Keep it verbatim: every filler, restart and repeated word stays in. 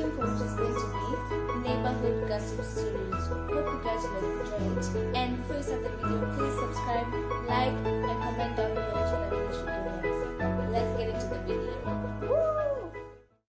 question for which is going to be neighborhood gossip series. Hope you guys will enjoy it. And before you start the video, please subscribe, like, and comment down